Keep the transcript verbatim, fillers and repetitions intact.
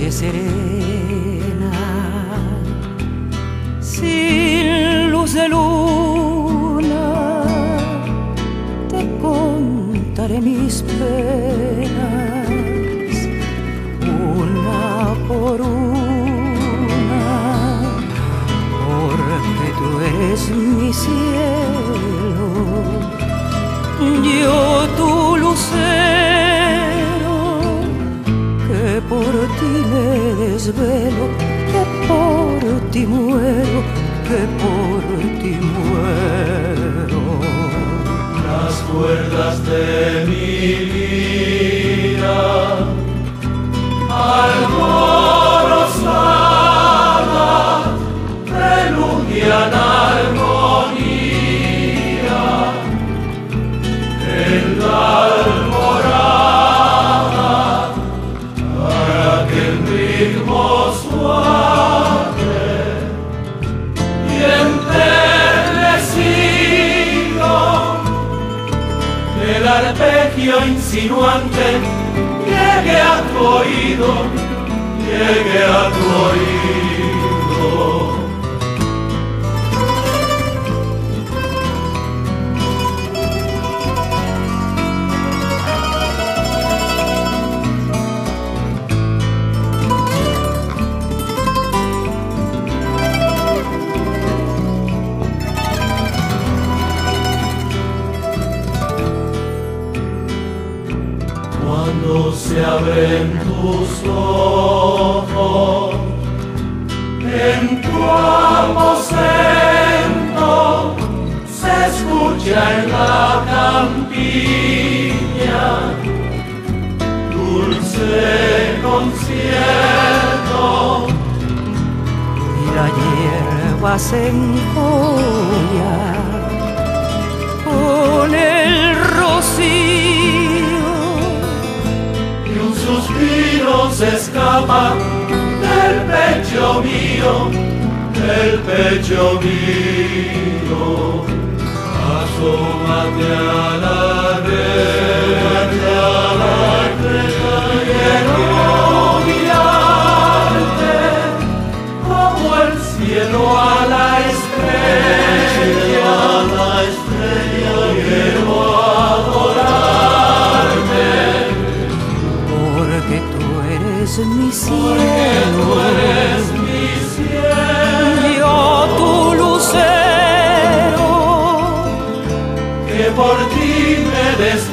noche serena, sin luz de luna, te contaré mis penas, una por una, porque tú eres mi cielo, yo tu lucero, que por ti me desvelo, que por ti muero, que por ti muero. Las cuerdas de mi vida alborozadas preludian armonía en la alborada, para que el ritmo suave y enternecido del arpegio insinuante llegue a tu oído, llegue a tu oído. Cuando se abren tus ojos en tu aposento, se escucha en la campiña dulce concierto, y la hierba se encolla con el rocío, un suspiro se escapa del pecho mío, del pecho mío. Asómate a la reja, a la reja, quiero mirarte como el cielo a la estrella, a la estrella, quiero adorarte. Porque tú eres mi cielo, Tú eres mi cielo, yo tu lucero, que por ti me despierto.